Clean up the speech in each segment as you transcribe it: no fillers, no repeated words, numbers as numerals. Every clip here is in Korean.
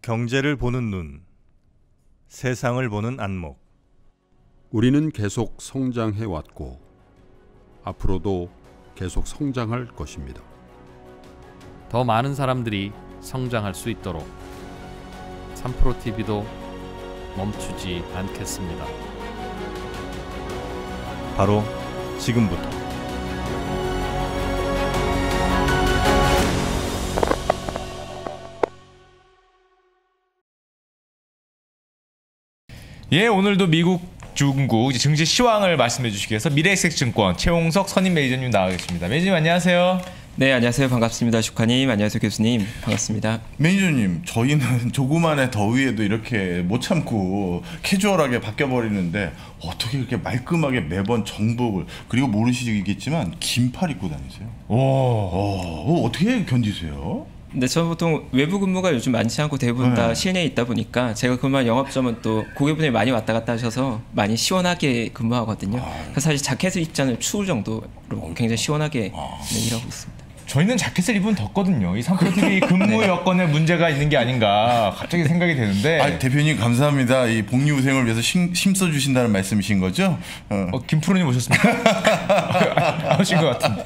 경제를 보는 눈, 세상을 보는 안목. 우리는 계속 성장해 왔고 앞으로도 계속 성장할 것입니다. 더 많은 사람들이 성장할 수 있도록 3프로TV도 멈추지 않겠습니다. 바로 지금부터. 예, 오늘도 미국, 중국 증시 시황을 말씀해 주시기 위해서 미래에셋증권 최홍석 선임 매니저님 나와 계십니다. 매니저님 안녕하세요. 네, 안녕하세요. 반갑습니다. 슈카님. 안녕하세요. 교수님. 반갑습니다. 매니저님, 저희는 조그만의 더위에도 이렇게 못 참고 캐주얼하게 바뀌어버리는데 어떻게 이렇게 말끔하게 매번 정복을, 그리고 모르시겠지만 긴팔 입고 다니세요? 어떻게 견디세요? 근데 저는 보통 외부 근무가 요즘 많지 않고 대부분 다 실내에 있다 보니까 제가 근무한 영업점은 또 고객분들이 많이 왔다 갔다 하셔서 많이 시원하게 근무하거든요. 그래서 사실 자켓을 입지 않으면 추울 정도로 굉장히 시원하게 일하고 있습니다. 저희는 자켓을 입으면 덥거든요. 이 3프로TV 근무 여건에 문제가 있는 게 아닌가 갑자기 생각이 되는데. 대표님 감사합니다. 이 복리후생을 위해서 힘써 주신다는 말씀이신 거죠? 김프로님 오셨습니까? 오신 것 같은데.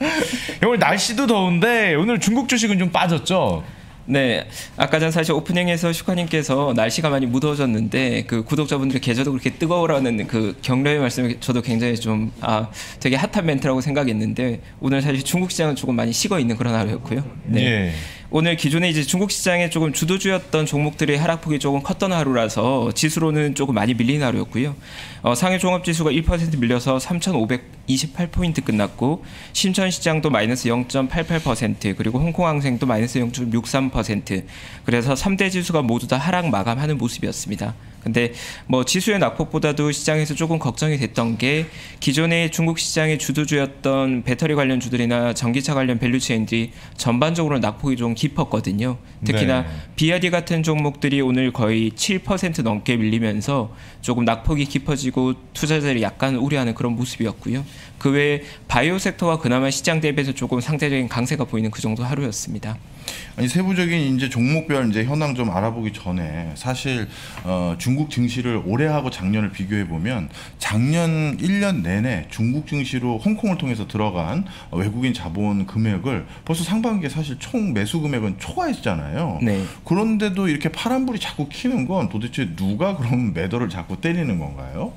오늘 날씨도 더운데 오늘 중국 주식은 좀 빠졌죠? 네, 아까 전 사실 오프닝에서 슈카님께서 날씨가 많이 무더워졌는데 그 구독자분들의 계절도 그렇게 뜨거우라는 그 격려의 말씀이 저도 굉장히 좀 되게 핫한 멘트라고 생각했는데 오늘 사실 중국 시장은 조금 많이 식어 있는 그런 하루였고요. 네. 예. 오늘 기존에 이제 중국 시장에 조금 주도주였던 종목들의 하락폭이 조금 컸던 하루라서 지수로는 조금 많이 밀린 하루였고요. 상해 종합지수가 1% 밀려서 3,528포인트 끝났고 신천시장도 마이너스 0.88% 그리고 홍콩항생도 마이너스 0.63% 그래서 3대 지수가 모두 다 하락 마감하는 모습이었습니다. 근데 뭐 지수의 낙폭보다도 시장에서 조금 걱정이 됐던 게 기존의 중국 시장의 주도주였던 배터리 관련 주들이나 전기차 관련 밸류체인들이 전반적으로 낙폭이 좀 깊었거든요. 특히나 BYD 같은 종목들이 오늘 거의 7% 넘게 밀리면서 조금 낙폭이 깊어지고 투자자들이 약간 우려하는 그런 모습이었고요. 그 외에 바이오 섹터가 그나마 시장 대비해서 조금 상대적인 강세가 보이는 그 정도 하루였습니다. 아니, 세부적인 이제 종목별 이제 현황 좀 알아보기 전에 사실 중국 증시를 올해하고 작년을 비교해 보면 작년 1년 내내 중국 증시로 홍콩을 통해서 들어간 외국인 자본 금액을 벌써 상반기에 사실 총 매수 금액은 초과했잖아요. 네. 그런데도 이렇게 파란불이 자꾸 켜는 건 도대체 누가 그럼 매도를 자꾸 때리는 건가요?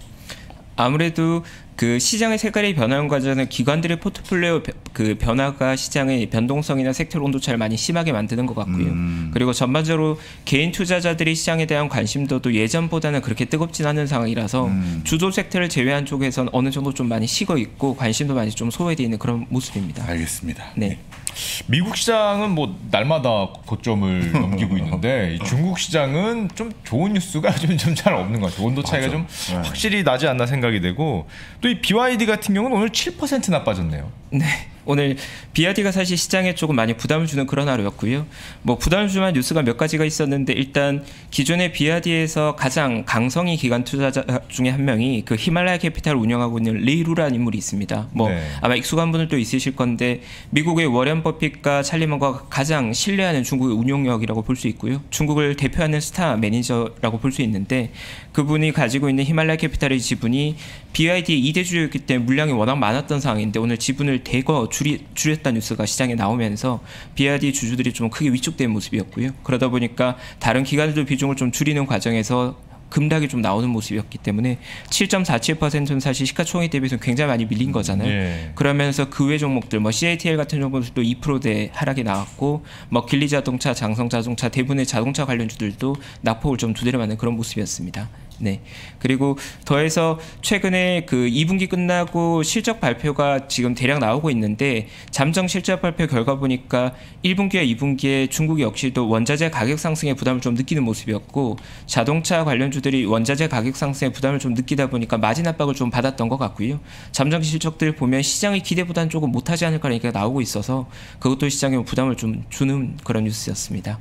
아무래도 그 시장의 색깔이 변하는 과정은 기관들의 포트폴리오 그 변화가 시장의 변동성이나 섹터 온도차를 많이 심하게 만드는 것 같고요. 그리고 전반적으로 개인 투자자들이 시장에 대한 관심도도 예전보다는 그렇게 뜨겁진 않은 상황이라서 주도 섹터를 제외한 쪽에선 어느 정도 좀 많이 식어 있고 관심도 많이 좀 소외되어 있는 그런 모습입니다. 알겠습니다. 네. 미국 시장은 뭐 날마다 고점을 넘기고 있는데 중국 시장은 좀 좋은 뉴스가 좀 잘 없는 것 같아요. 온도 차이가 좀 확실히 나지 않나 생각이 되고 또 이 BYD 같은 경우는 오늘 7%나 빠졌네요. 네. 오늘 BYD가 사실 시장에 조금 많이 부담을 주는 그런 하루였고요. 뭐 부담을 주는 뉴스가 몇 가지가 있었는데 일단 기존의 BYD에서 가장 강성이 기관 투자자 중에 한 명이 그 히말라야 캐피탈을 운영하고 있는 레이루라는 인물이 있습니다. 아마 익숙한 분들도 있으실 건데 미국의 워렌 버핏과 찰리 먼거가 가장 신뢰하는 중국의 운용력이라고 볼 수 있고요. 중국을 대표하는 스타 매니저라고 볼 수 있는데 그분이 가지고 있는 히말라야 캐피탈의 지분이 BYD의 2대 주주였기 때문에 물량이 워낙 많았던 상황인데 오늘 지분을 대거 줄였다는 뉴스가 시장에 나오면서 BYD 주주들이 좀 크게 위축된 모습이었고요. 그러다 보니까 다른 기관들도 비중을 좀 줄이는 과정에서 급락이 좀 나오는 모습이었기 때문에 7.47%는 사실 시가총액 대비해서 굉장히 많이 밀린 거잖아요. 예. 그러면서 그 외 종목들 뭐 CATL 같은 종목들도 2%대 하락이 나왔고 뭐 길리자동차, 장성자동차 대부분의 자동차 관련주들도 낙폭을 좀 두드려 맞는 그런 모습이었습니다. 네. 그리고 더해서 최근에 그 2분기 끝나고 실적 발표가 지금 대략 나오고 있는데 잠정 실적 발표 결과 보니까 1분기와 2분기에 중국 역시도 원자재 가격 상승에 부담을 좀 느끼는 모습이었고 자동차 관련주들이 원자재 가격 상승에 부담을 좀 느끼다 보니까 마진 압박을 좀 받았던 것 같고요. 잠정 실적들을 보면 시장의 기대보다는 조금 못하지 않을까라는 얘기가 나오고 있어서 그것도 시장에 부담을 좀 주는 그런 뉴스였습니다.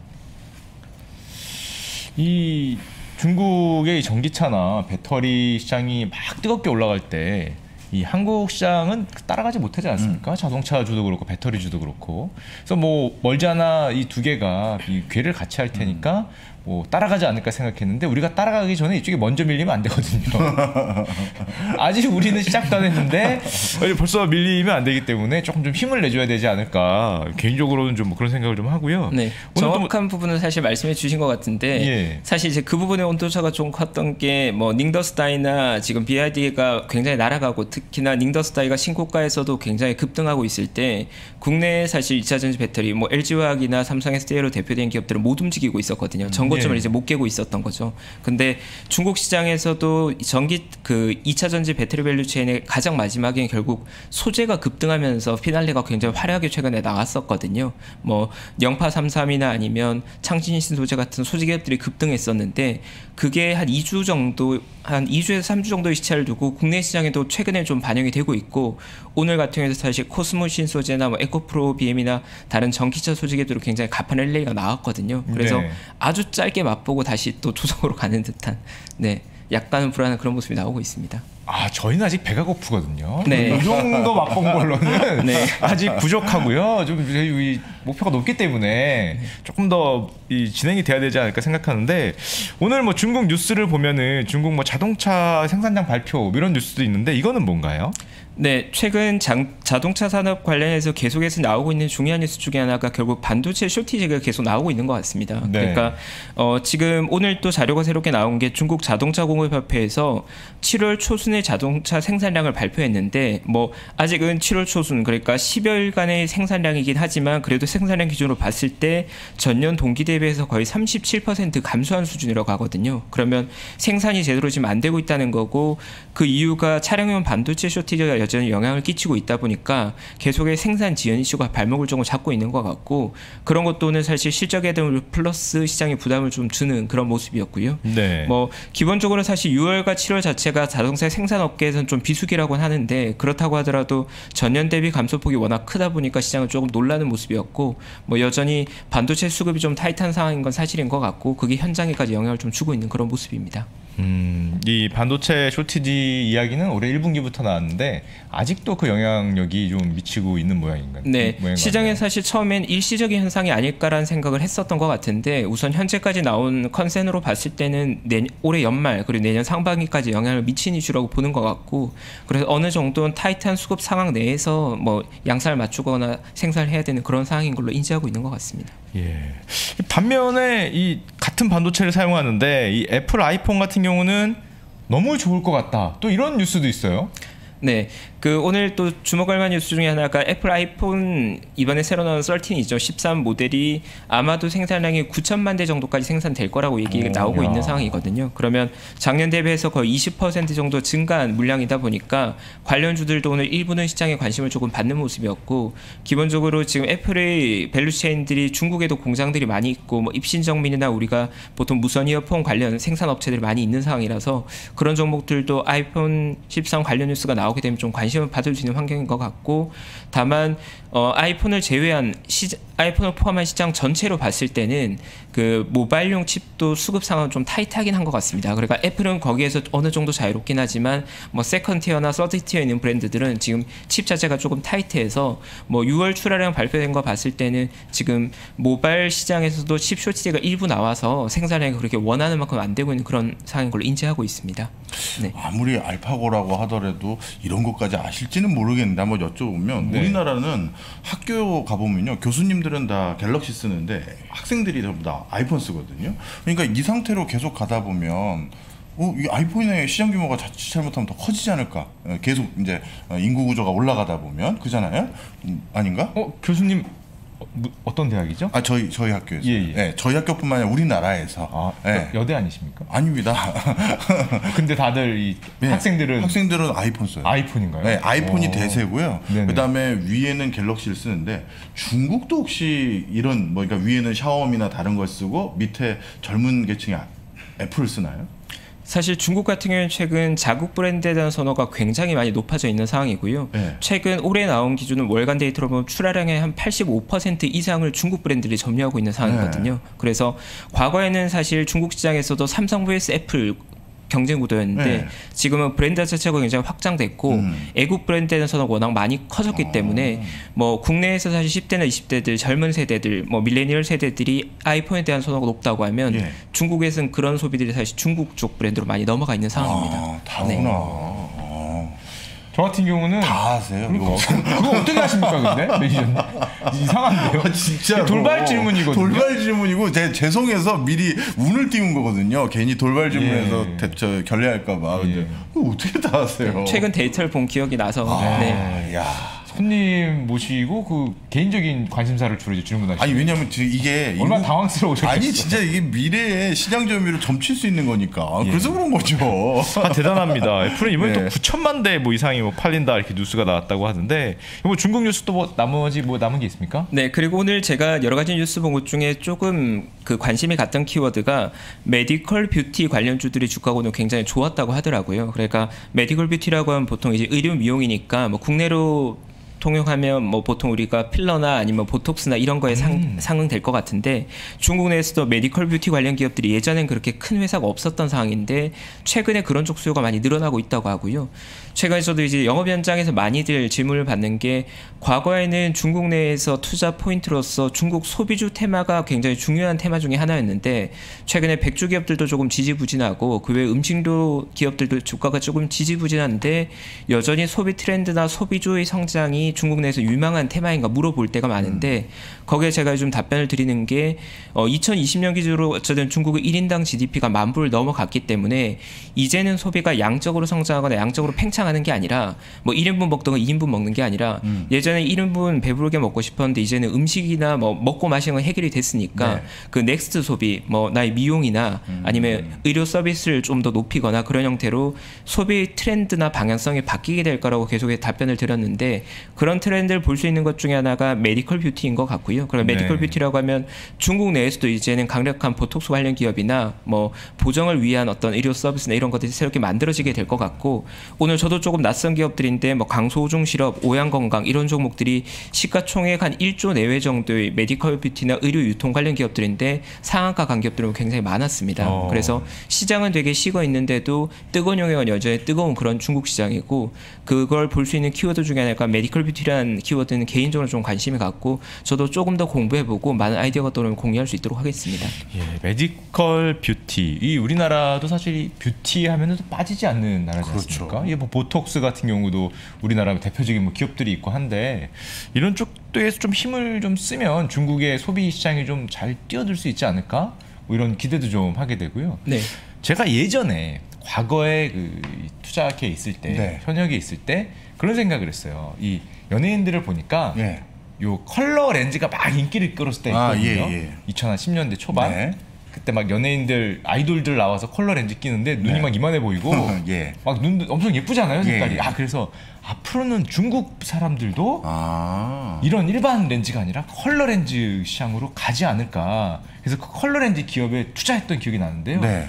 이 중국의 전기차나 배터리 시장이 막 뜨겁게 올라갈 때 이 한국 시장은 따라가지 못하지 않습니까? 자동차주도 그렇고 배터리주도 그렇고. 그래서 뭐 멀지 않아 이 두 개가 이 궤를 같이 할 테니까 뭐 따라가지 않을까 생각했는데 우리가 따라가기 전에 이쪽이 먼저 밀리면 안 되거든요. 아직 우리는 시작도 안 했는데 벌써 밀리면 안 되기 때문에 조금 좀 힘을 내줘야 되지 않을까 개인적으로는 좀 그런 생각을 좀 하고요. 네, 정확한 부분은 사실 말씀해 주신 것 같은데 예. 사실 이제 그 부분의 온도차가 좀 컸던 게 뭐 닝더스다이나 지금 BYD가 굉장히 날아가고 특히나 닝더스다이가 신고가에서도 굉장히 급등하고 있을 때 국내에 사실 2차전지 배터리 뭐 LG화학이나 삼성 SDI로 대표된 기업들은 못 움직이고 있었거든요. 전고점을 예. 이제 못 깨고 있었던 거죠. 근데 중국 시장에서도 전기 그 2차전지 배터리 밸류체인의 가장 마지막에 결국 소재가 급등하면서 피날레가 굉장히 화려하게 최근에 나왔었거든요. 뭐 영파 33이나 아니면 창신신 소재 같은 소재 기업들이 급등했었는데 그게 한 2주 정도 한 2주에서 3주 정도의 시차를 두고 국내 시장에도 최근에 좀 반영이 되고 있고 오늘 같은 경우에도 사실 코스모신 소재나 뭐 에코프로 BM이나 다른 전기차 소재 기업들로 굉장히 가파른 랠리가 나왔거든요. 그래서 네. 아주 짧게 맛보고 다시 또 조정으로 가는 듯한 네 약간은 불안한 그런 모습이 나오고 있습니다. 아 저희는 아직 배가 고프거든요. 네. 이 정도 맛본 걸로는 네. 아직 부족하고요. 좀 저희 목표가 높기 때문에 조금 더 진행이 돼야 되지 않을까 생각하는데 오늘 뭐 중국 뉴스를 보면은 중국 뭐 자동차 생산량 발표 이런 뉴스도 있는데 이거는 뭔가요? 네, 최근 자동차 산업 관련해서 계속해서 나오고 있는 중요한 뉴스 중에 하나가 결국 반도체 쇼티지가 계속 나오고 있는 것 같습니다. 네. 그러니까 지금 오늘 또 자료가 새롭게 나온 게 중국 자동차 공업협회에서 7월 초순의 자동차 생산량을 발표했는데 뭐 아직은 7월 초순 그러니까 10여일간의 생산량이긴 하지만 그래도 생산량 기준으로 봤을 때 전년 동기 대비해서 거의 37% 감소한 수준이라고 하거든요. 그러면 생산이 제대로 지금 안 되고 있다는 거고 그 이유가 차량용 반도체 쇼티지가 여전히 영향을 끼치고 있다 보니까 계속의 생산 지연 이슈가 발목을 조금 잡고 있는 것 같고 그런 것도는 사실 실적 해동을 플러스 시장에 부담을 좀 주는 그런 모습이었고요. 네. 뭐 기본적으로 사실 6월과 7월 자체가 자동차 생산업계에서는 좀 비수기라고는 하는데 그렇다고 하더라도 전년 대비 감소폭이 워낙 크다 보니까 시장은 조금 놀라는 모습이었고 뭐 여전히 반도체 수급이 좀 타이트한 상황인 건 사실인 것 같고 그게 현장에까지 영향을 좀 주고 있는 그런 모습입니다. 이 반도체 쇼티지 이야기는 올해 1분기부터 나왔는데 아직도 그 영향력이 좀 미치고 있는 모양인가요? 네, 시장에 사실 처음엔 일시적인 현상이 아닐까라는 생각을 했었던 것 같은데 우선 현재까지 나온 컨센으로 봤을 때는 올해 연말 그리고 내년 상반기까지 영향을 미친 이슈라고 보는 것 같고 그래서 어느 정도는 타이트한 수급 상황 내에서 뭐 양산을 맞추거나 생산을 해야 되는 그런 상황인 걸로 인지하고 있는 것 같습니다. 예. 반면에 이 같은 반도체를 사용하는데 이 애플 아이폰 같은 경우는 너무 좋을 것 같다. 또 이런 뉴스도 있어요. 네, 그 오늘 또 주목할 만한 뉴스 중에 하나가 애플 아이폰 이번에 새로 나온 13이죠. 13 모델이 아마도 생산량이 9천만 대 정도까지 생산될 거라고 얘기가 나오고 있는 상황이거든요. 그러면 작년 대비해서 거의 20% 정도 증가한 물량이다 보니까 관련주들도 오늘 일부는 시장에 관심을 조금 받는 모습이었고 기본적으로 지금 애플의 밸류체인들이 중국에도 공장들이 많이 있고 뭐 입신정민이나 우리가 보통 무선 이어폰 관련 생산 업체들이 많이 있는 상황이라서 그런 종목들도 아이폰 13 관련 뉴스가 나오게 되면 좀 관심을 받을 수 있는 환경인 것 같고 다만 아이폰을 제외한 아이폰을 포함한 시장 전체로 봤을 때는 그 모바일용 칩도 수급 상황은 좀 타이트하긴 한 것 같습니다. 그러니까 애플은 거기에서 어느 정도 자유롭긴 하지만 뭐 세컨드 티어나 서드 티어에 있는 브랜드들은 지금 칩 자체가 조금 타이트해서 뭐 6월 출하량 발표된 거 봤을 때는 지금 모바일 시장에서도 칩 쇼티지가 일부 나와서 생산량이 그렇게 원하는 만큼 안 되고 있는 그런 상황인 걸로 인지하고 있습니다. 네. 아무리 알파고라고 하더라도 이런 것까지 아실지는 모르겠는데 한번 여쭤보면 네. 우리나라는 학교 가보면요 교수님들은 다 갤럭시 쓰는데 학생들이 전부 다 아이폰 쓰거든요. 그러니까 이 상태로 계속 가다 보면 이 아이폰의 시장 규모가 자칫 잘못하면 더 커지지 않을까? 계속 이제 인구 구조가 올라가다 보면 그잖아요. 아닌가? 교수님 어떤 대학이죠? 아 저희 학교에서. 예. 네, 저희 학교뿐만 아니라 우리나라에서. 네. 여대 아니십니까? 아닙니다. 근데 다들 이 학생들은 아이폰 써요. 아이폰인가요? 네, 아이폰이 대세고요. 네네. 그다음에 위에는 갤럭시를 쓰는데 중국도 혹시 이런 뭐 그러니까 위에는 샤오미나 다른 걸 쓰고 밑에 젊은 계층이 애플을 쓰나요? 사실 중국 같은 경우는 최근 자국 브랜드에 대한 선호가 굉장히 많이 높아져 있는 상황이고요. 네. 최근 올해 나온 기준은 월간 데이터로 보면 출하량의 한 85% 이상을 중국 브랜드들이 점유하고 있는 상황이거든요. 그래서 과거에는 사실 중국 시장에서도 삼성 vs 애플 경쟁 구도였는데 네. 지금은 브랜드 자체가 굉장히 확장됐고 애국 브랜드에서는 워낙 많이 커졌기 때문에 뭐 국내에서 사실 10대나 20대들 젊은 세대들 뭐 밀레니얼 세대들이 아이폰에 대한 선호가 높다고 하면 예. 중국에서는 그런 소비들이 사실 중국 쪽 브랜드로 많이 넘어가 있는 상황입니다. 다구나. 저 같은 경우는 다 하세요. 그거 어떻게 하십니까, 근데 매니저님? 이상한데요. 진짜 돌발 질문이거든요. 돌발 질문이고 죄송해서 미리 운을 띄운 거거든요. 괜히 돌발 질문해서 저 결례할까봐. 근데 어떻게 다 하세요? 최근 데이터를 본 기억이 나서 네. 야. 손님 모시고 그 개인적인 관심사를 주로 이제 질문하시죠. 아니 왜냐면 이게 얼마나 당황스러우셨겠어요. 아니 진짜 이게 미래의 시장 점유율을 점칠 수 있는 거니까 그래서 그런 거죠. 대단합니다. 애플은 이번에 네. 또 9천만 대 뭐 이상이 뭐 팔린다 이렇게 뉴스가 나왔다고 하는데 뭐 중국 뉴스도 뭐 나머지 뭐 남은 게 있습니까? 네, 그리고 오늘 제가 여러 가지 뉴스 본 것 중에 조금 그 관심이 갔던 키워드가 메디컬 뷰티 관련주들이 주가가 오늘 굉장히 좋았다고 하더라고요. 그러니까 메디컬 뷰티라고 하면 보통 이제 의료 미용이니까 뭐 국내로 통용하면 뭐 보통 우리가 필러나 아니면 보톡스나 이런 거에 상응될 것 같은데 중국 내에서도 메디컬 뷰티 관련 기업들이 예전엔 그렇게 큰 회사가 없었던 상황인데 최근에 그런 쪽 수요가 많이 늘어나고 있다고 하고요. 최근에 저도 이제 영업 현장에서 많이들 질문을 받는 게 과거에는 중국 내에서 투자 포인트로서 중국 소비주 테마가 굉장히 중요한 테마 중에 하나였는데 최근에 백주 기업들도 조금 지지부진하고 그 외 음식료 기업들도 주가가 조금 지지부진한데 여전히 소비 트렌드나 소비주의 성장이 중국 내에서 유망한 테마인가 물어볼 때가 많은데 거기에 제가 좀 답변을 드리는 게 2020년 기준으로 어쨌든 중국의 1인당 GDP가 10,000불을 넘어갔기 때문에 이제는 소비가 양적으로 성장하거나 양적으로 팽창하는 게 아니라 뭐 1인분 먹던 거 2인분 먹는 게 아니라 예전에 1인분 배부르게 먹고 싶었는데 이제는 음식이나 뭐 먹고 마시는 건 해결이 됐으니까 네. 그 넥스트 소비 뭐 나의 미용이나 아니면 의료 서비스를 좀 더 높이거나 그런 형태로 소비 트렌드나 방향성이 바뀌게 될 거라고 계속 답변을 드렸는데 그런 트렌드를 볼 수 있는 것 중에 하나가 메디컬 뷰티인 것 같고요. 그럼 메디컬 뷰티라고 하면 중국 내에서도 이제는 강력한 보톡스 관련 기업이나 뭐 보정을 위한 어떤 의료 서비스나 이런 것들이 새롭게 만들어지게 될 것 같고 오늘 저도 조금 낯선 기업들인데 뭐 강소오중 실업, 오양건강 이런 종목들이 시가총액 한 1조 내외 정도의 메디컬 뷰티나 의료 유통 관련 기업들인데 상한가 간 기업들은 굉장히 많았습니다. 그래서 시장은 되게 식어 있는데도 뜨거운 영역은 여전히 뜨거운 그런 중국 시장이고 그걸 볼 수 있는 키워드 중에 하나가 메디컬 뷰티라는 키워드는 개인적으로 좀 관심이 갔고 저도 조금 더 공부해보고 많은 아이디어가 떠오르면 공유할 수 있도록 하겠습니다. 예, 메디컬 뷰티. 이 우리나라도 사실 뷰티 하면은 또 빠지지 않는 나라지 않습니까? 이게 뭐 보톡스 같은 경우도 우리나라 대표적인 뭐 기업들이 있고 한데 이런 쪽에서 좀 힘을 좀 쓰면 중국의 소비 시장이 좀 잘 뛰어들 수 있지 않을까? 뭐 이런 기대도 좀 하게 되고요. 네. 제가 예전에 과거에 그 투자학회에 있을 때, 네. 현역에 있을 때 그런 생각을 했어요. 이 연예인들을 보니까 예. 요 컬러 렌즈가 막 인기를 끌었을 때 있거든요. 2010년대 초반. 네. 그때 막 연예인들, 아이돌들 나와서 컬러 렌즈 끼는데 눈이 막 이만해 보이고 예. 막 눈도 엄청 예쁘잖아요, 색깔이. 예. 그래서 앞으로는 중국 사람들도 아. 이런 일반 렌즈가 아니라 컬러 렌즈 시장으로 가지 않을까. 그래서 그 컬러 렌즈 기업에 투자했던 기억이 나는데요. 네.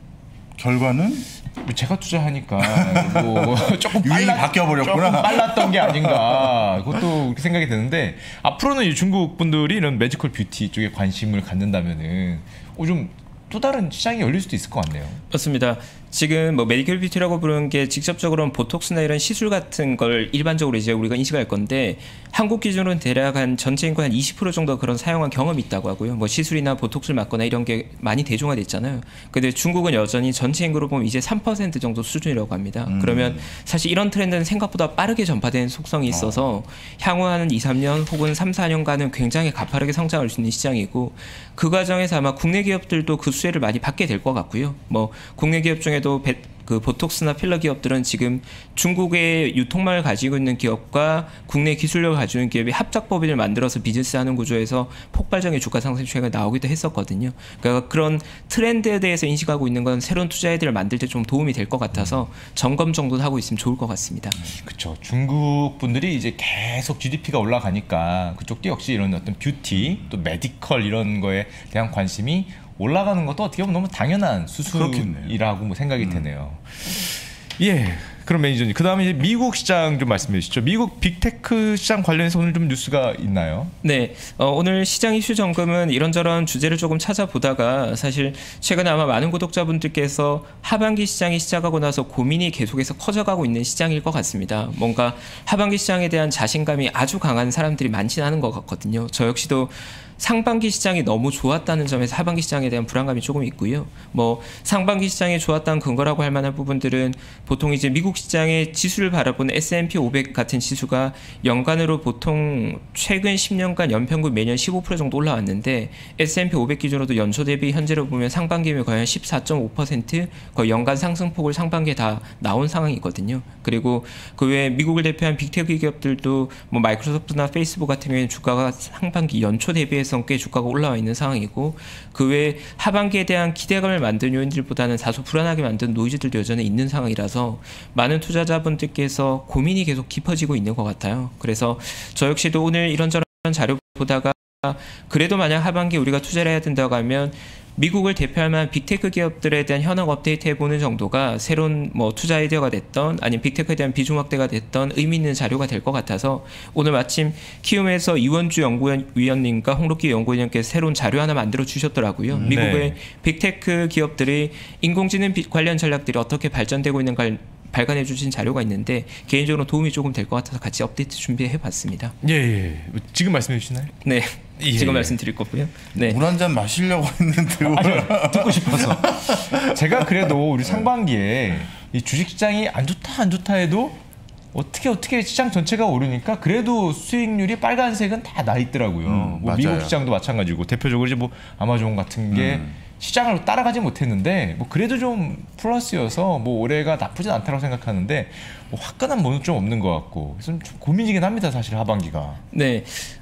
결과는 제가 투자하니까 뭐 조금 유행이 바뀌어버렸구나. 조금 빨랐던 게 아닌가 그것도 그렇게 생각이 드는데 앞으로는 이 중국 분들이 이런 매지컬 뷰티 쪽에 관심을 갖는다면은 좀 또 다른 시장이 열릴 수도 있을 것 같네요. 맞습니다. 지금 뭐 메디컬 뷰티라고 부르는 게 직접적으로는 보톡스나 이런 시술 같은 걸 일반적으로 이제 우리가 인식할 건데 한국 기준으로는 대략 한 전체 인구 한 20% 정도 그런 사용한 경험이 있다고 하고요. 뭐 시술이나 보톡스를 맞거나 이런 게 많이 대중화됐잖아요. 근데 중국은 여전히 전체 인구로 보면 이제 3% 정도 수준이라고 합니다. 그러면 사실 이런 트렌드는 생각보다 빠르게 전파되는 속성이 있어서 향후 한 2, 3년 혹은 3, 4년간은 굉장히 가파르게 성장할 수 있는 시장이고 그 과정에서 아마 국내 기업들도 그 수혜를 많이 받게 될 것 같고요. 뭐 국내 기업 중에도 그 보톡스나 필러 기업들은 지금 중국의 유통망을 가지고 있는 기업과 국내 기술력을 가지고 있는 기업이 합작 법인을 만들어서 비즈니스하는 구조에서 폭발적인 주가 상승 추세가 나오기도 했었거든요. 그러니까 그런 트렌드에 대해서 인식하고 있는 건 새로운 투자 아이디어를 만들 때 좀 도움이 될 것 같아서 점검 정도 하고 있으면 좋을 것 같습니다. 그렇죠. 중국 분들이 이제 계속 GDP가 올라가니까 그쪽도 역시 이런 어떤 뷰티 또 메디컬 이런 거에 대한 관심이 올라가는 것도 어떻게 보면 너무 당연한 수순이라고 뭐 생각이 되네요. 예. 그럼 매니저님, 그다음에 이제 미국 시장 좀 말씀해 주시죠. 미국 빅테크 시장 관련해서 오늘 좀 뉴스가 있나요? 네, 오늘 시장 이슈 점검은 이런저런 주제를 조금 찾아보다가 사실 최근에 아마 많은 구독자분들께서 하반기 시장이 시작하고 나서 고민이 계속해서 커져가고 있는 시장일 것 같습니다. 뭔가 하반기 시장에 대한 자신감이 아주 강한 사람들이 많지는 않은 것 같거든요. 저 역시도 상반기 시장이 너무 좋았다는 점에서 하반기 시장에 대한 불안감이 조금 있고요. 뭐 상반기 시장이 좋았다는 근거라고 할 만한 부분들은 보통 이제 미국 시장의 지수를 바라보는 S&P 500 같은 지수가 연간으로 보통 최근 10년간 연평균 매년 15% 정도 올라왔는데 S&P 500 기준으로도 연초 대비 현재로 보면 상반기면 거의 한 14.5% 거의 연간 상승폭을 상반기에 다 나온 상황이거든요. 그리고 그 외에 미국을 대표한 빅테크 기업들도 뭐 마이크로소프트나 페이스북 같은 경우에는 주가가 상반기 연초 대비해서 꽤 주가가 올라와 있는 상황이고 그 외에 하반기에 대한 기대감을 만든 요인들보다는 다소 불안하게 만든 노이즈들도 여전히 있는 상황이라서 많은 투자자분들께서 고민이 계속 깊어지고 있는 것 같아요. 그래서 저 역시도 오늘 이런저런 자료 보다가 그래도 만약 하반기에 우리가 투자를 해야 된다고 하면 미국을 대표할 만한 빅테크 기업들에 대한 현황 업데이트 해보는 정도가 새로운 뭐 투자 아이디어가 됐던 아니면 빅테크에 대한 비중 확대가 됐던 의미 있는 자료가 될 것 같아서 오늘 마침 키움에서 이원주 연구위원님과 홍록기 연구위원님께서 새로운 자료 하나 만들어 주셨더라고요. 미국의 빅테크 기업들의 인공지능 관련 전략들이 어떻게 발전되고 있는가를 발간해 주신 자료가 있는데 개인적으로 도움이 조금 될 것 같아서 같이 업데이트 준비해 봤습니다. 예. 지금 말씀해 주시나요? 네. 지금 말씀드릴 거고요. 네. 물 한 잔 마시려고 했는데 듣고 싶어서. 제가 그래도 우리 상반기에 이 주식시장이 안 좋다 해도 어떻게 시장 전체가 오르니까 그래도 수익률이 빨간색은 다 나 있더라고요. 뭐 미국 시장도 마찬가지고 대표적으로 이제 뭐 아마존 같은 게 시장을 따라가지 못했는데 뭐 그래도 좀 플러스여서 뭐 올해가 나쁘진 않다고 생각하는데 뭐 화끈한 뭐는 좀 없는 것 같고 그래서 좀 고민이긴 합니다, 사실 하반기가. 네.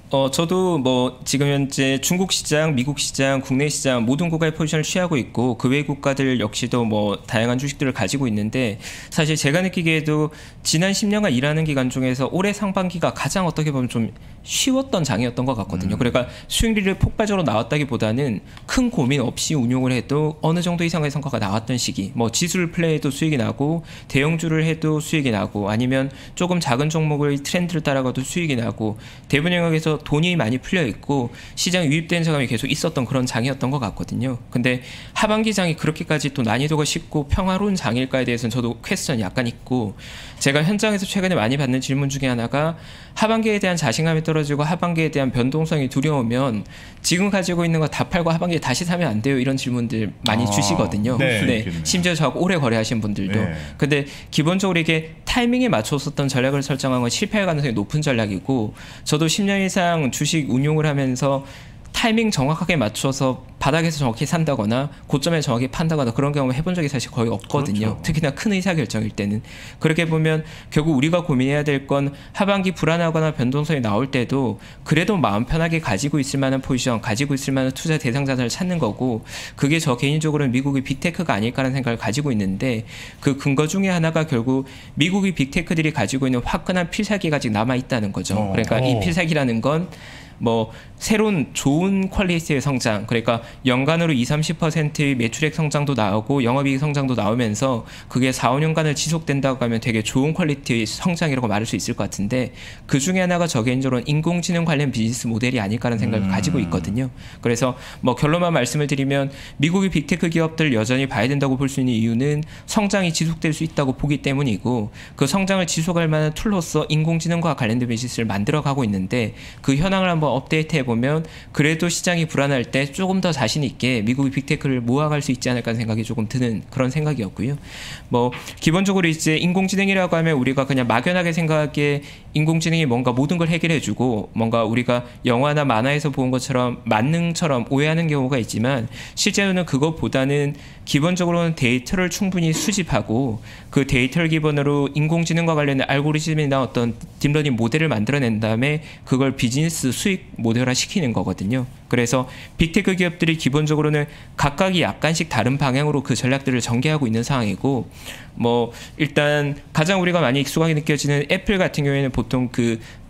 저도 뭐 지금 현재 중국 시장, 미국 시장, 국내 시장 모든 국가의 포지션을 취하고 있고 그 외 국가들 역시도 뭐 다양한 주식들을 가지고 있는데 사실 제가 느끼기에도 지난 10년간 일하는 기간 중에서 올해 상반기가 가장 어떻게 보면 좀 쉬웠던 장이었던 것 같거든요. 그러니까 수익률이 폭발적으로 나왔다기보다는 큰 고민 없이 운용을 해도 어느 정도 이상의 성과가 나왔던 시기. 뭐 지수를 플레이해도 수익이 나고 대형주를 해도 수익이 나고 아니면 조금 작은 종목을 트렌드를 따라가도 수익이 나고 대부분 영역에서 돈이 많이 풀려 있고 시장에 유입된 자금이 계속 있었던 그런 장이었던 것 같거든요. 근데 하반기 장이 그렇게까지 또 난이도가 쉽고 평화로운 장일까에 대해서는 저도 퀘스천이 약간 있고 제가 현장에서 최근에 많이 받는 질문 중에 하나가 하반기에 대한 자신감이 떨어지고 하반기에 대한 변동성이 두려우면 지금 가지고 있는 거 다 팔고 하반기에 다시 사면 안 돼요? 이런 질문들 많이 주시거든요. 네. 심지어 저하고 오래 거래하신 분들도. 네. 근데 기본적으로 이게 타이밍에 맞췄었던 전략을 설정한 건 실패할 가능성이 높은 전략이고 저도 10년 이상 주식 운용을 하면서 타이밍 정확하게 맞춰서 바닥에서 정확히 산다거나 고점에 정확히 판다거나 그런 경험을 해본 적이 사실 거의 없거든요. 그렇죠. 특히나 큰 의사결정일 때는. 그렇게 보면 결국 우리가 고민해야 될 건 하반기 불안하거나 변동성이 나올 때도 그래도 마음 편하게 가지고 있을 만한 포지션, 가지고 있을 만한 투자 대상 자산을 찾는 거고 그게 저 개인적으로는 미국의 빅테크가 아닐까라는 생각을 가지고 있는데 그 근거 중에 하나가 결국 미국의 빅테크들이 가지고 있는 화끈한 필살기가 아직 남아있다는 거죠. 그러니까 이 필살기라는 건 뭐 새로운 좋은 퀄리티의 성장, 그러니까 연간으로 20-30%의 매출액 성장도 나오고 영업이익 성장도 나오면서 그게 4-5년간을 지속된다고 하면 되게 좋은 퀄리티의 성장이라고 말할 수 있을 것 같은데 그 중에 하나가 저 개인적으로는 인공지능 관련 비즈니스 모델이 아닐까라는 생각을 가지고 있거든요. 그래서 뭐 결론만 말씀을 드리면 미국의 빅테크 기업들 여전히 봐야 된다고 볼 수 있는 이유는 성장이 지속될 수 있다고 보기 때문이고 그 성장을 지속할 만한 툴로서 인공지능과 관련된 비즈니스를 만들어가고 있는데 그 현황을 한번 업데이트 해보면 그래도 시장이 불안할 때 조금 더 자신 있게 미국의 빅테크를 모아갈 수 있지 않을까 하는 생각이 조금 드는 그런 생각이었고요. 뭐 기본적으로 이제 인공지능이라고 하면 우리가 그냥 막연하게 생각하기에 인공지능이 뭔가 모든 걸 해결해주고 뭔가 우리가 영화나 만화에서 본 것처럼 만능처럼 오해하는 경우가 있지만 실제로는 그것보다는 기본적으로는 데이터를 충분히 수집하고 그 데이터를 기반으로 인공지능과 관련된 알고리즘이나 어떤 딥러닝 모델을 만들어낸 다음에 그걸 비즈니스 수익 모델화 시키는 거거든요. 그래서 빅테크 기업들이 기본적으로는 각각이 약간씩 다른 방향으로 그 전략들을 전개하고 있는 상황이고 뭐 일단 가장 우리가 많이 익숙하게 느껴지는 애플 같은 경우에는 보통 그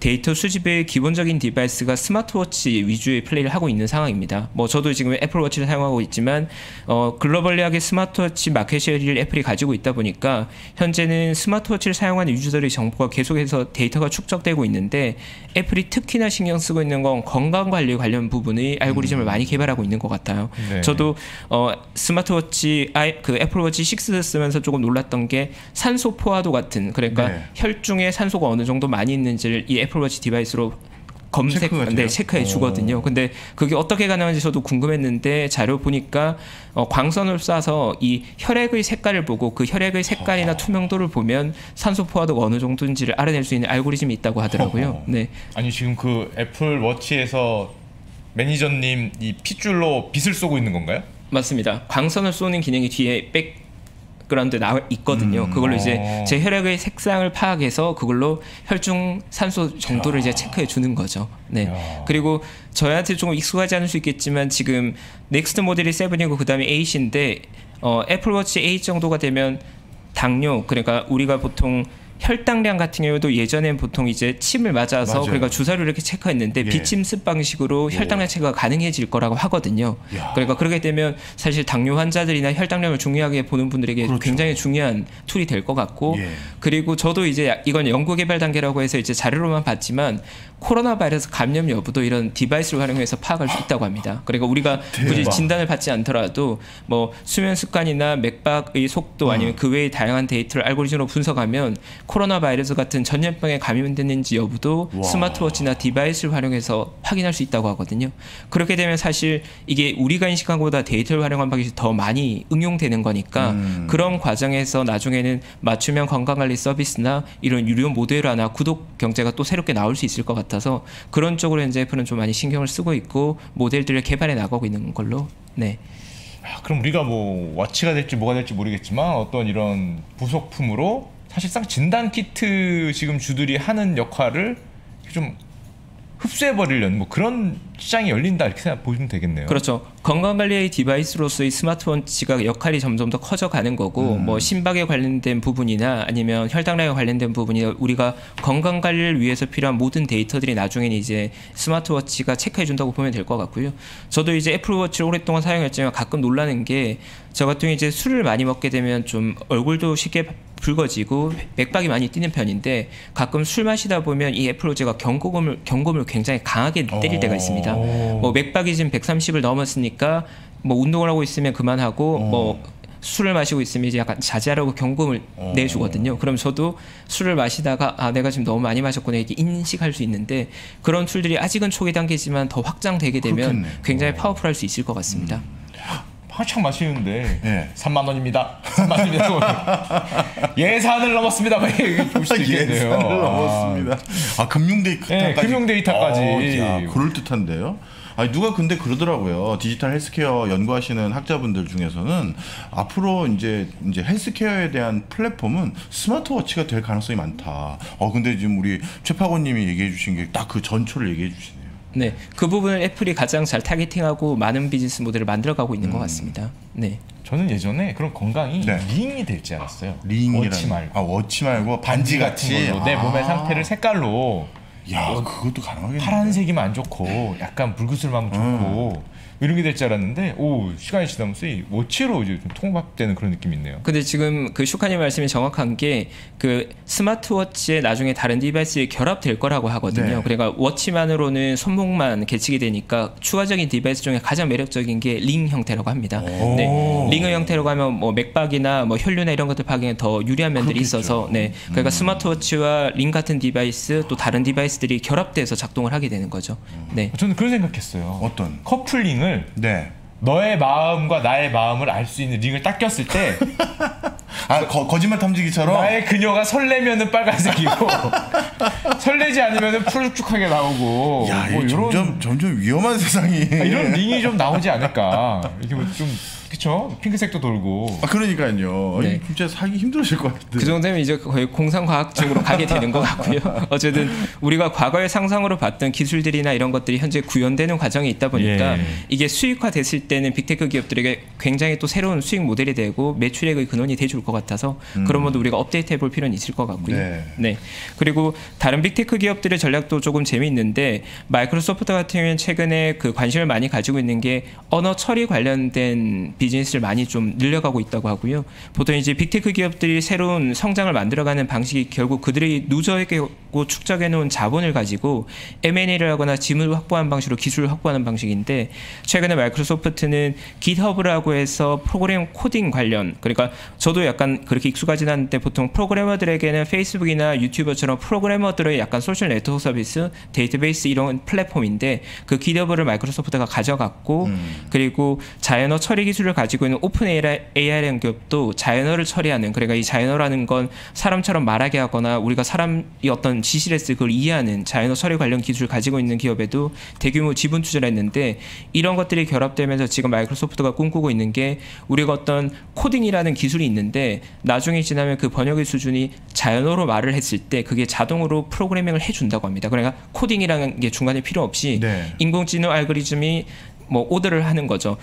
데이터 수집의 기본적인 디바이스가 스마트워치 위주의 플레이를 하고 있는 상황입니다. 뭐 저도 지금 애플워치를 사용하고 있지만 글로벌리하게 스마트워치 마켓 쉐어를 애플이 가지고 있다 보니까 현재는 스마트워치를 사용하는 유저들의 정보가 계속해서 데이터가 축적되고 있는데 애플이 특히나 신경 쓰고 있는 건 건강 관리 관련 부분의 알고리즘을 많이 개발하고 있는 것 같아요. 네. 저도 스마트워치 그 애플워치 6 쓰면서 조금 놀랐던 게 산소 포화도 같은 그러니까 네. 혈중에 산소가 어느 정도 많이 있는지를 이 애플워치 디바이스로 체크해 주거든요. 근데 그게 어떻게 가능한지 저도 궁금했는데 자료 보니까 광선을 쏴서 이 혈액의 색깔을 보고 그 혈액의 색깔이나 투명도를 보면 산소 포화도가 어느 정도인지를 알아낼 수 있는 알고리즘이 있다고 하더라고요. 네. 아니 지금 그 애플 워치에서 매니저님 이 핏줄로 빛을 쏘고 있는 건가요? 맞습니다. 광선을 쏘는 기능이 뒤에 백그라운드에 나와 있거든요. 그걸로 이제 제 혈액의 색상을 파악해서 그걸로 혈중 산소 정도를 이제 체크해 주는 거죠. 네. 그리고 저희한테 조금 익숙하지 않을 수 있겠지만 지금 넥스트 모델이 7이고 그다음에 8인데 애플워치 8 정도가 되면 당뇨 그러니까 우리가 보통 혈당량 같은 경우도 예전엔 보통 이제 침을 맞아서 맞아요. 그러니까 주사를 이렇게 체크했는데 예. 비침습 방식으로 혈당량 체크가 가능해질 거라고 하거든요. 야. 그러니까 그렇게 되면 사실 당뇨 환자들이나 혈당량을 중요하게 보는 분들에게 그렇죠. 굉장히 중요한 툴이 될 것 같고 예. 그리고 저도 이제 이건 연구 개발 단계라고 해서 이제 자료로만 봤지만 코로나 바이러스 감염 여부도 이런 디바이스를 활용해서 파악할 수 있다고 합니다. 그러니까 우리가 굳이 진단을 받지 않더라도 뭐 수면 습관이나 맥박의 속도 아니면 그 외의 다양한 데이터를 알고리즘으로 분석하면 코로나 바이러스 같은 전염병에 감염됐는지 여부도 와. 스마트워치나 디바이스를 활용해서 확인할 수 있다고 하거든요. 그렇게 되면 사실 이게 우리가 인식한 것보다 데이터를 활용한 방식이 더 많이 응용되는 거니까 그런 과정에서 나중에는 맞춤형 건강관리 서비스나 이런 유료 모델화나 구독 경제가 또 새롭게 나올 수 있을 것 같아서 그런 쪽으로 현재 애플은 좀 많이 신경을 쓰고 있고 모델들을 개발해 나가고 있는 걸로. 네. 그럼 우리가 뭐 워치가 될지 뭐가 될지 모르겠지만 어떤 이런 부속품으로 사실상 진단 키트 지금 주들이 하는 역할을 좀 흡수해버리려는 뭐 그런 시장이 열린다 이렇게 보시면 되겠네요. 그렇죠. 건강관리의 디바이스로서의 스마트워치가 역할이 점점 더 커져가는 거고 뭐 심박에 관련된 부분이나 아니면 혈당량에 관련된 부분이 우리가 건강관리를 위해서 필요한 모든 데이터들이 나중에는 이제 스마트워치가 체크해준다고 보면 될 것 같고요. 저도 이제 애플워치를 오랫동안 사용했지만 가끔 놀라는 게 저 같은 경우 이제 술을 많이 먹게 되면 좀 얼굴도 쉽게 붉어지고 맥박이 많이 뛰는 편인데 가끔 술 마시다 보면 이 애플워치가 경고음을 굉장히 강하게 때릴 때가 있습니다. 뭐 맥박이 지금 130을 넘었으니까 뭐 운동을 하고 있으면 그만하고 뭐 술을 마시고 있으면 이제 약간 자제하라고 경고음을 내주거든요. 그럼 저도 술을 마시다가 아 내가 지금 너무 많이 마셨구나 이렇게 인식할 수 있는데 그런 툴들이 아직은 초기 단계지만 더 확장되게 되면 그렇겠네. 굉장히 파워풀할 수 있을 것 같습니다. 한창 마시는데 예. 3만 원입니다. 3만 원입니다. 예산을 넘었습니다. 막 이렇게 볼 수도 있겠네요. 예산을 넘었습니다. 아 금융 데이터까지. 네, 금융 데이터까지. 야, 그럴 듯한데요. 아니 누가 근데 그러더라고요. 디지털 헬스케어 연구하시는 학자분들 중에서는 앞으로 이제 헬스케어에 대한 플랫폼은 스마트워치가 될 가능성이 많다. 근데 지금 우리 최파고님이 얘기해 주신 게 딱 그 전초를 얘기해 주시네요. 네, 그 부분을 애플이 가장 잘 타겟팅하고 많은 비즈니스 모델을 만들어가고 있는 것 같습니다. 네. 저는 예전에 그런 건강이 네. 링이 될지 알았어요. 링이라는 워치 말고. 워치 말고 반지 같이 걸로 내 몸의 상태를 색깔로 야, 그것도 가능하겠네. 파란색이면 안 좋고 약간 붉은색만 좋고 이런 게 될 줄 알았는데 오 시간이 지나면서 이 워치로 이제 좀 통합되는 그런 느낌이 있네요. 근데 지금 그 슈카님 말씀이 정확한 게 그 스마트워치에 나중에 다른 디바이스에 결합될 거라고 하거든요. 네. 그러니까 워치만으로는 손목만 계측이 되니까 추가적인 디바이스 중에 가장 매력적인 게 링 형태라고 합니다. 네. 링의 형태라고 하면 뭐 맥박이나 뭐 혈류나 이런 것들 파악에 더 유리한 면들이 그렇겠죠. 있어서 네. 그러니까 스마트워치와 링 같은 디바이스 또 다른 디바이스들이 결합돼서 작동을 하게 되는 거죠. 네. 저는 그런 생각했어요. 어떤? 커플링을 네. 너의 마음과 나의 마음을 알 수 있는 링을 딱 꼈을 때 거짓말 탐지기처럼 나의 그녀가 설레면은 빨간색이고 설레지 않으면은 푸른쭉하게 나오고 야, 뭐 이게 점점 위험한 세상이 이런 링이 좀 나오지 않을까. 이게 좀 그쵸? 핑크색도 돌고. 아, 그러니까요. 네. 진짜 사기 힘들어질 것 같은데. 그 정도면 이제 거의 공상과학 쪽으로 가게 되는 것 같고요. 어쨌든 우리가 과거의 상상으로 봤던 기술들이나 이런 것들이 현재 구현되는 과정이 있다 보니까 예. 이게 수익화됐을 때는 빅테크 기업들에게 굉장히 또 새로운 수익 모델이 되고 매출액의 근원이 돼줄 것 같아서 그런 것도 우리가 업데이트해 볼 필요는 있을 것 같고요. 네. 그리고 다른 빅테크 기업들의 전략도 조금 재미있는데 마이크로소프트 같은 경우는 최근에 그 관심을 많이 가지고 있는 게 언어 처리 관련된 비즈니스를 많이 좀 늘려가고 있다고 하고요. 보통 이제 빅테크 기업들이 새로운 성장을 만들어가는 방식이 결국 그들이 누적하고 축적해 놓은 자본을 가지고 M&A를 하거나 지분을 확보하는 방식으로 기술을 확보하는 방식인데 최근에 마이크로소프트는 깃허브라고 해서 프로그램 코딩 관련 그러니까 저도 약간 그렇게 익숙하진 않은데 보통 프로그래머들에게는 페이스북이나 유튜버처럼 프로그래머들의 약간 소셜 네트워크 서비스, 데이터베이스 이런 플랫폼인데 그 깃허브를 마이크로소프트가 가져갔고 그리고 자연어 처리 기술을 가지고 있는 오픈 AI라는 기업도 자연어를 처리하는 그러니까 이 자연어라는 건 사람처럼 말하게 하거나 우리가 사람이 어떤 지시를 했을 그걸 이해하는 자연어 처리 관련 기술을 가지고 있는 기업에도 대규모 지분 투자를 했는데 이런 것들이 결합되면서 지금 마이크로소프트가 꿈꾸고 있는 게 우리가 어떤 코딩이라는 기술이 있는데 나중에 지나면 그 번역의 수준이 자연어로 말을 했을 때 그게 자동으로 프로그래밍을 해준다고 합니다. 그러니까 코딩이라는 게 중간에 필요 없이 인공지능 알고리즘이 뭐 오더를 하는 거죠.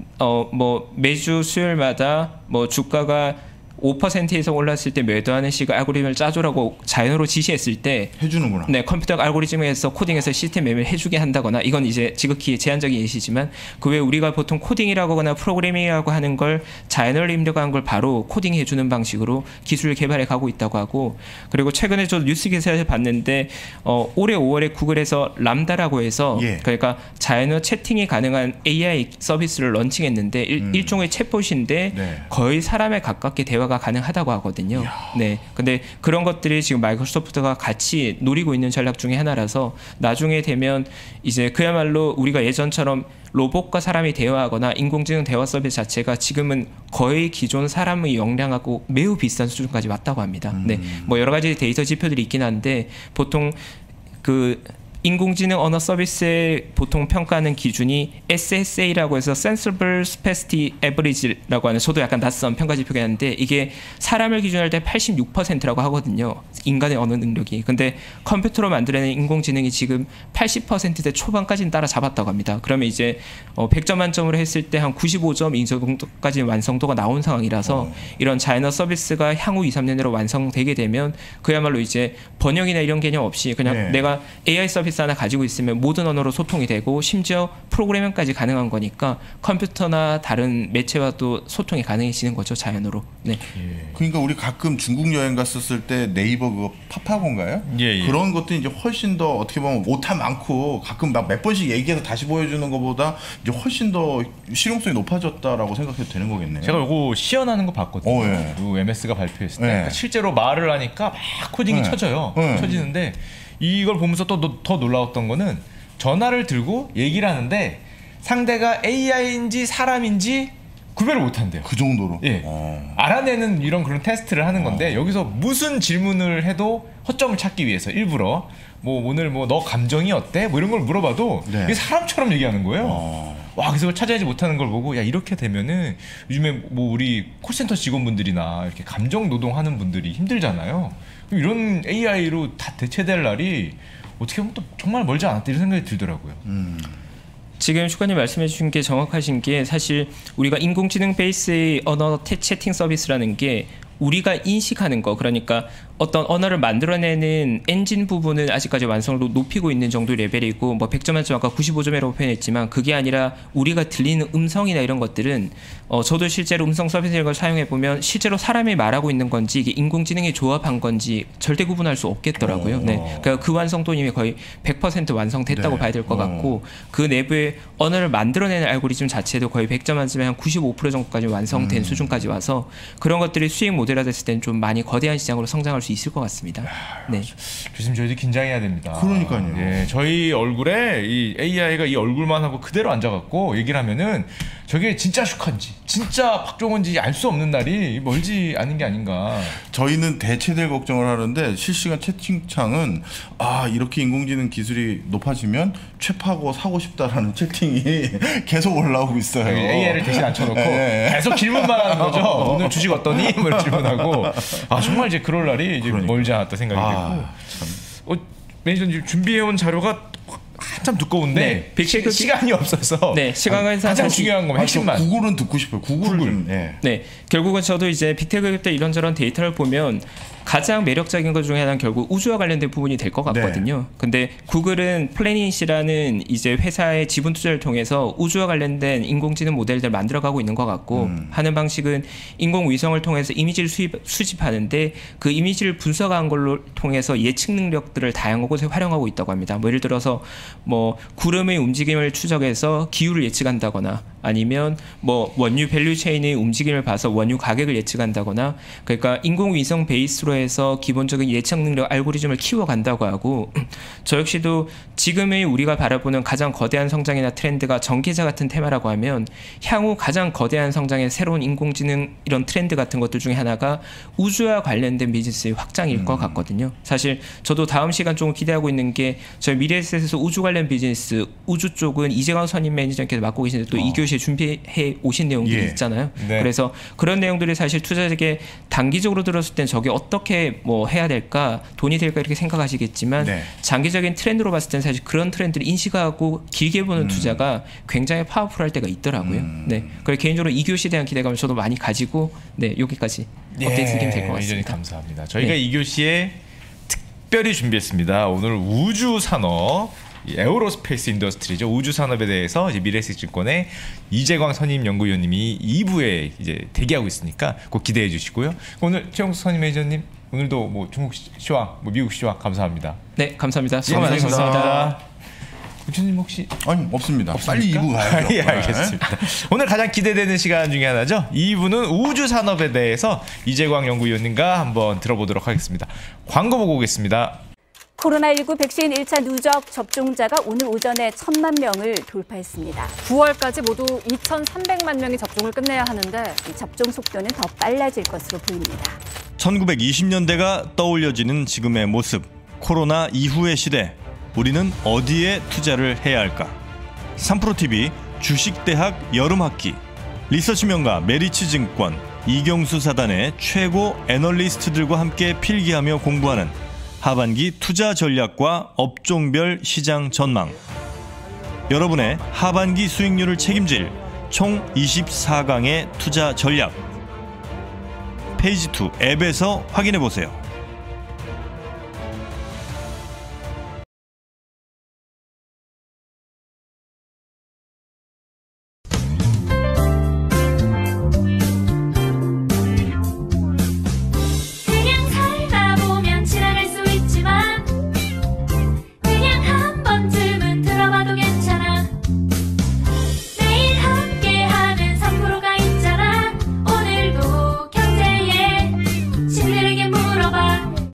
뭐 매주 수요일마다 뭐 주가가 5%에서 올랐을 때 매도하는 식의 알고리즘을 짜줘라고 자연어로 지시했을 때 해주는구나. 네, 컴퓨터 알고리즘에서 코딩해서 시스템 매매를 해주게 한다거나 이건 이제 지극히 제한적인 예시지만 그 외에 우리가 보통 코딩이라고 하거나 프로그래밍이라고 하는 걸 자연어를 입력한 걸 바로 코딩해주는 방식으로 기술을 개발해 가고 있다고 하고 그리고 최근에 저 뉴스 기사에서 봤는데 올해 5월에 구글에서 람다라고 해서 그러니까 자연어 채팅이 가능한 AI 서비스를 런칭했는데 일종의 챗봇인데 거의 사람에 가깝게 대화가 가능하다고 하거든요. 네. 근데 그런 것들이 지금 마이크로소프트가 같이 노리고 있는 전략 중에 하나라서 나중에 되면 이제 그야말로 우리가 예전처럼 로봇과 사람이 대화하거나 인공지능 대화 서비스 자체가 지금은 거의 기존 사람의 역량하고 매우 비슷한 수준까지 왔다고 합니다. 네. 뭐 여러 가지 데이터 지표들이 있긴 한데 보통 그 인공지능 언어 서비스의 보통 평가하는 기준이 SSA라고 해서 Sensible Capacity Average라고 하는 저도 약간 낯선 평가 지표가 있는데 이게 사람을 기준으로 할 때 86%라고 하거든요. 인간의 언어 능력이. 근데 컴퓨터로 만들어낸 인공지능이 지금 80%대 초반까지는 따라잡았다고 합니다. 그러면 이제 100점 만점으로 했을 때 한 95점 이 정도까지 완성도가 나온 상황이라서 이런 자연어 서비스가 향후 2, 3년 내로 완성되게 되면 그야말로 이제 번역이나 이런 개념 없이 그냥 내가 AI 서비스 하나 가지고 있으면 모든 언어로 소통이 되고 심지어 프로그래밍까지 가능한 거니까 컴퓨터나 다른 매체와도 소통이 가능해지는 거죠 자연어로. 네. 그러니까 우리 가끔 중국 여행 갔었을 때 네이버 그거 파파고인가요? 그런 것도 이제 훨씬 더 어떻게 보면 오타 많고 가끔 막 몇 번씩 얘기해서 다시 보여주는 것보다 이제 훨씬 더 실용성이 높아졌다라고 생각해도 되는 거겠네요. 제가 이거 시연하는 거 봤거든요. 그 MS가 발표했을 때 그러니까 실제로 말을 하니까 막 코딩이 쳐져요. 쳐지는데 이걸 보면서 또 더 놀라웠던 거는 전화를 들고 얘기를 하는데 상대가 AI인지 사람인지 구별을 못한대요. 그 정도로? 알아내는 이런 그런 테스트를 하는 건데 여기서 무슨 질문을 해도 허점을 찾기 위해서 일부러 뭐 오늘 뭐 너 감정이 어때? 뭐 이런 걸 물어봐도 이게 사람처럼 얘기하는 거예요. 와, 그래서 그걸 찾아내지 못하는 걸 보고 야 이렇게 되면은 요즘에 뭐 우리 콜센터 직원분들이나 이렇게 감정 노동하는 분들이 힘들잖아요. 이런 AI로 다 대체될 날이 어떻게 보면 또 정말 멀지 않았다 이런 생각이 들더라고요. 지금 슈가님 말씀해 주신 게 정확하신 게 사실 우리가 인공지능 베이스의 언어 채팅 서비스라는 게 우리가 인식하는 거 그러니까 어떤 언어를 만들어내는 엔진 부분은 아직까지 완성을 높이고 있는 정도의 레벨이고 뭐 100점 만점 아까 95점이라고 표현했지만 그게 아니라 우리가 들리는 음성이나 이런 것들은 저도 실제로 음성 서비스 이런 걸 사용해 보면 실제로 사람이 말하고 있는 건지 이게 인공지능이 조합한 건지 절대 구분할 수 없겠더라고요. 네. 그러니까 그 완성도는 이미 거의 100% 완성됐다고 봐야 될 것 같고 그 내부에 언어를 만들어내는 알고리즘 자체도 거의 100점 만점에 한 95% 정도까지 완성된 수준까지 와서 그런 것들이 수익 모델화 됐을 때는 좀 많이 거대한 시장으로 성장할 수 있을 것 같습니다. 네. 교수님 저희도 긴장해야 됩니다. 그러니까요. 저희 얼굴에 이 AI가 이 얼굴만 하고 그대로 앉아갖고 얘기를 하면은 저게 진짜 슈카인지 진짜 박종원인지 알 수 없는 날이 멀지 않은 게 아닌가. 저희는 대체될 걱정을 하는데 실시간 채팅창은 이렇게 인공지능 기술이 높아지면 최파고 사고 싶다라는 채팅이 계속 올라오고 있어요. AI를 대신 앉혀놓고 계속 질문만 하는 거죠. 오늘 주식 어떠니? 뭐 질문하고 정말 이제 그럴 날이 이제 멀지 않았다 생각이 들고. 매니저님 준비해온 자료가 한참 두꺼운데 시간이 없어서 시간은 가장 중요한 거면 핵심만. 구글은 듣고 싶어요. 구글. 결국은 저도 이제 빅테크 기업 때 이런저런 데이터를 보면 가장 매력적인 것 중에 하나는 결국 우주와 관련된 부분이 될 것 같거든요. 근데 구글은 플래닛이라는 이제 회사의 지분 투자를 통해서 우주와 관련된 인공지능 모델들 만들어가고 있는 것 같고 하는 방식은 인공위성을 통해서 이미지를 수집하는데 그 이미지를 분석한 걸로 통해서 예측 능력들을 다양한 곳에 활용하고 있다고 합니다. 뭐 예를 들어서 뭐 구름의 움직임을 추적해서 기후를 예측한다거나 아니면 뭐 원유 밸류 체인의 움직임을 봐서 원유 가격을 예측한다거나 그러니까 인공위성 베이스로 해서 기본적인 예측 능력 알고리즘을 키워간다고 하고 저 역시도 지금의 우리가 바라보는 가장 거대한 성장이나 트렌드가 전기차 같은 테마라고 하면 향후 가장 거대한 성장의 새로운 인공지능 이런 트렌드 같은 것들 중에 하나가 우주와 관련된 비즈니스의 확장일 것 같거든요. 사실 저도 다음 시간 조금 기대하고 있는 게 저희 미래에셋에서 우주 관련 비즈니스 우주 쪽은 이재광 선임 매니저께서 맡고 계신데 또 2교시에 준비해 오신 내용들이 있잖아요. 그래서 그런 내용들이 사실 투자자에게 단기적으로 들었을 땐 저게 어떻게 뭐 해야 될까 돈이 될까 이렇게 생각하시겠지만 장기적인 트렌드로 봤을 땐 사실 그런 트렌드를 인식하고 길게 보는 투자가 굉장히 파워풀할 때가 있더라고요. 그래서 개인적으로 2교시에 대한 기대감을 저도 많이 가지고 여기까지 업데이트 드리면 될 것 같습니다. 감사합니다. 저희가 2교시에 특별히 준비했습니다. 오늘 우주 산업 에어로스페이스 인더스트리죠. 우주 산업에 대해서 이제 미래에셋증권의 이재광 선임 연구위원님이 2부에 이제 대기하고 있으니까 꼭 기대해 주시고요. 오늘 최영수 선임 매니저님 오늘도 뭐 중국 시황, 뭐 미국 시황 감사합니다. 네, 감사합니다. 수고 많으셨습니다. 부처님 혹시 없습니다. 없습니까? 빨리 2부 가야죠. 예, 알겠습니다. 오늘 가장 기대되는 시간 중에 하나죠. 2부는 우주 산업에 대해서 이재광 연구위원님과 한번 들어보도록 하겠습니다. 광고 보고 오겠습니다. 코로나19 백신 1차 누적 접종자가 오늘 오전에 1,000만 명을 돌파했습니다. 9월까지 모두 2,300만 명이 접종을 끝내야 하는데 이 접종 속도는 더 빨라질 것으로 보입니다. 1920년대가 떠올려지는 지금의 모습, 코로나 이후의 시대, 우리는 어디에 투자를 해야 할까? 3프로TV 주식대학 여름학기, 리서치 명가 메리츠증권, 이경수 사단의 최고 애널리스트들과 함께 필기하며 공부하는 하반기 투자 전략과 업종별 시장 전망. 여러분의 하반기 수익률을 책임질 총 24강의 투자 전략. 페이지 2 앱에서 확인해 보세요.